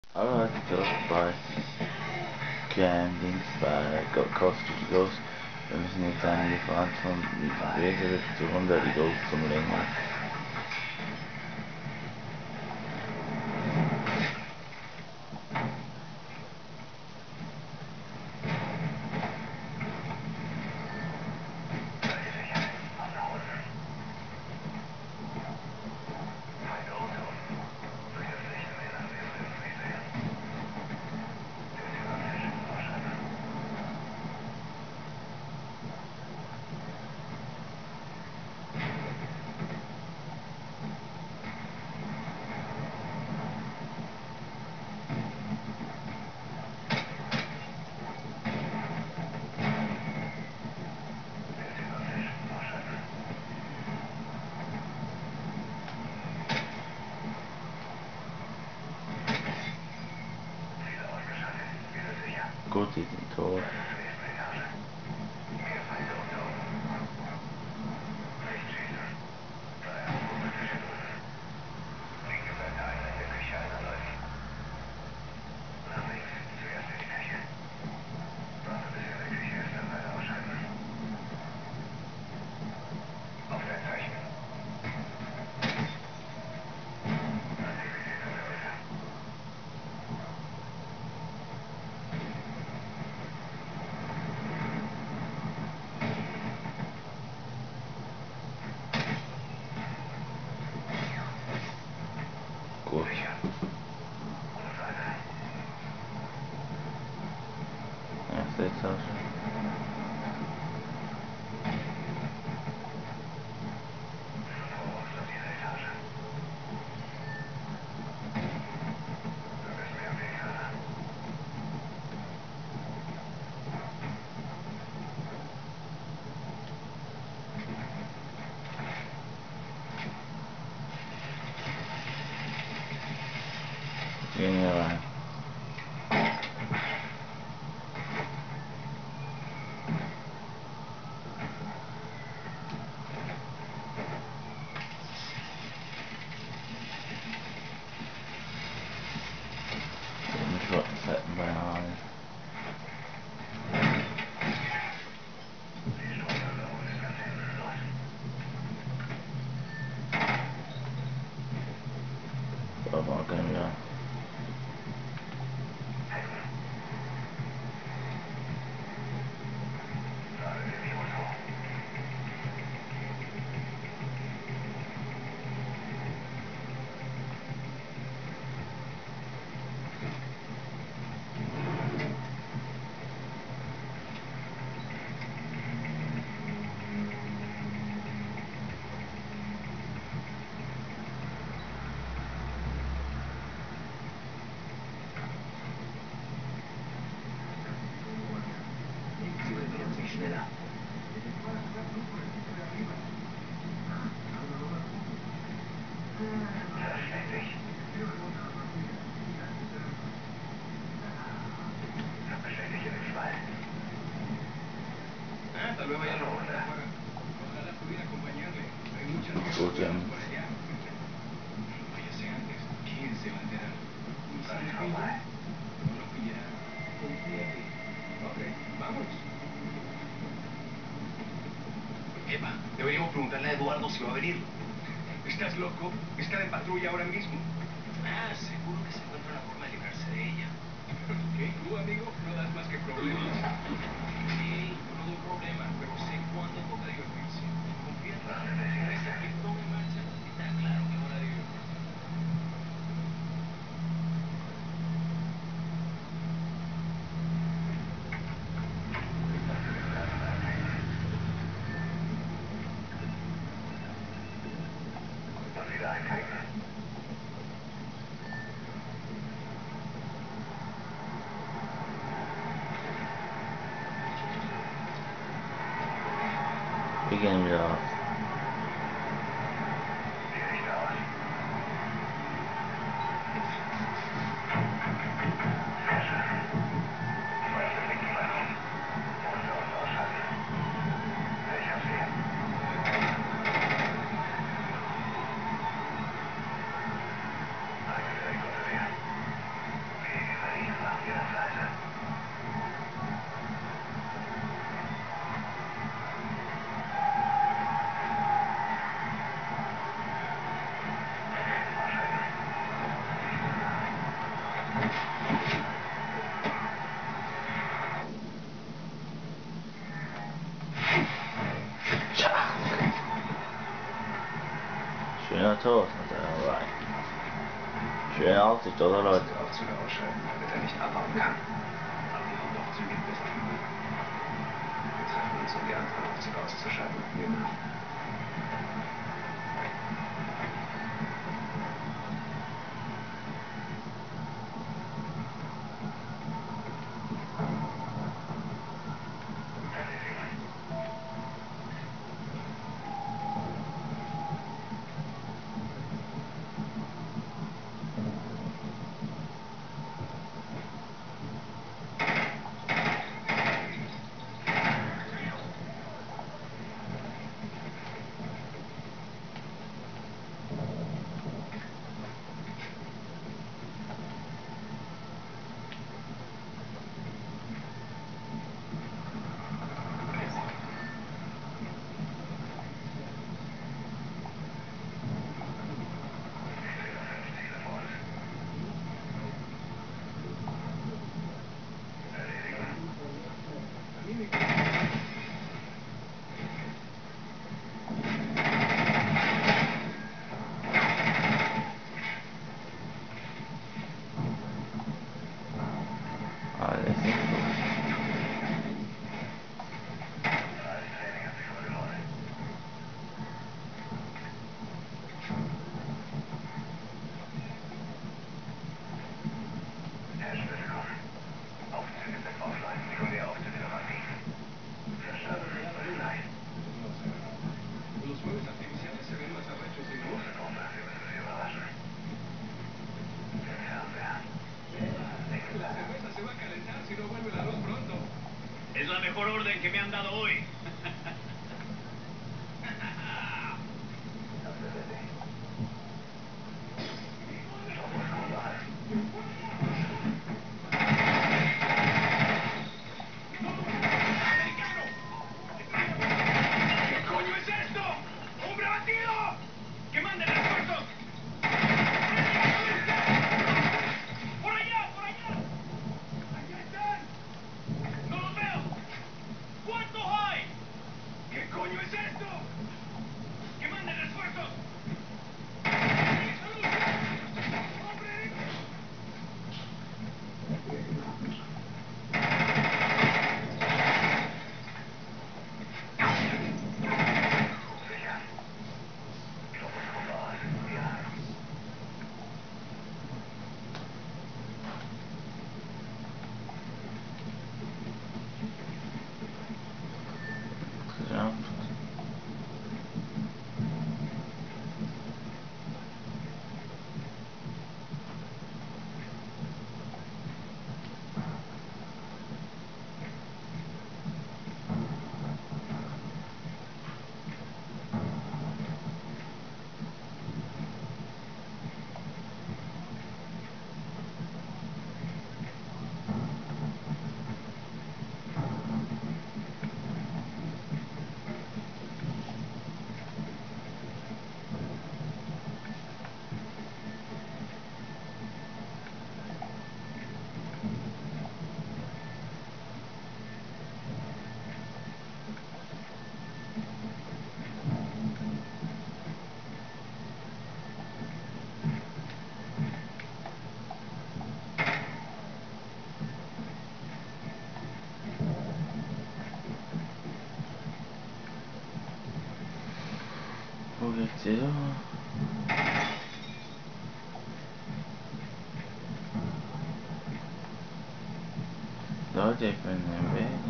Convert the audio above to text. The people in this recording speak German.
Hallo, herzlich willkommen bei Campings bei Coast of Ghost. Wir müssen jetzt einen Lieferant von Wegerichtung der Eagles zum Länger. Gut, die sind tot. Gut. Erste Etage. Gehen wir rein. Den schwarzen Seiten bei allen. Aber können wir. Schneller. Verständlich. Beschäftige den Schwall. Hasta luego, ya lo ojalá pudiera acompañarle. Hay muchas Gut, cosas ja. por allá. Váyase antes. ¿Quién se va a enterar? ¿Y si lo pillan? No lo pillarán. Confíate. Ok, vamos. Eva, deberíamos preguntarle a Eduardo si va a venir. ¿Estás loco? Está de patrulla ahora mismo. Ah, seguro que se encuentra una forma de librarse de ella. ¿Qué? ¿Tú, amigo? No das más que problemas. Sí, yo no doy problema, pero sé cuándo toca divertirse. Confía en mí. Ese pistón en marcha está claro que es hora de divertirse. Wir gehen wieder raus. Autos und alright. Schöne Aussicht, oder Leute? Die Aufzüge ausschalten, damit er nicht abhauen kann. Aber die Hauptaufzüge gibt es noch immer. Wir treffen uns, um die anderen Aufzüge auszuschalten. Genau. Alles nicht gut. Aufzüge sind offline. Sekundär Aufzüge noch aktiv. Verstanden. Bis gleich. Los mueves artificiales se ven más arrechos en luz. Große Gruppe. Wir müssen sie überraschen. Der Fernseher. La cerveza se va a calentar si no vuelve la luz pronto. Es la mejor orden que me han dado hoy. ¡Americano! ¿Qué coño es esto? ¡Hombre abatido! ¡Que manden refuerzos! ¡Por allá! ¡Por allá! ¡Allá están! ¡No los veo! ¿Cuántos hay? ¿Qué coño es esto? ¡Que manden refuerzos! ¡Hombre! Ja. Wo geht's hier? Leute, ich bin im Weg.